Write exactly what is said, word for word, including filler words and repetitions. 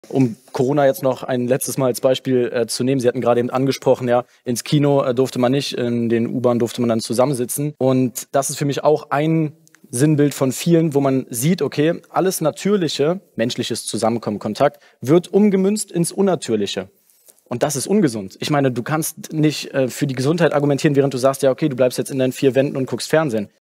Um Corona jetzt noch ein letztes Mal als Beispiel äh, zu nehmen. Sie hatten gerade eben angesprochen, ja, ins Kino äh, durfte man nicht, in den U-Bahnen durfte man dann zusammensitzen. Und das ist für mich auch ein Sinnbild von vielen, wo man sieht, okay, alles Natürliche, menschliches Zusammenkommen, Kontakt, wird umgemünzt ins Unnatürliche. Und das ist ungesund. Ich meine, du kannst nicht äh, für die Gesundheit argumentieren, während du sagst, ja, okay, du bleibst jetzt in deinen vier Wänden und guckst Fernsehen.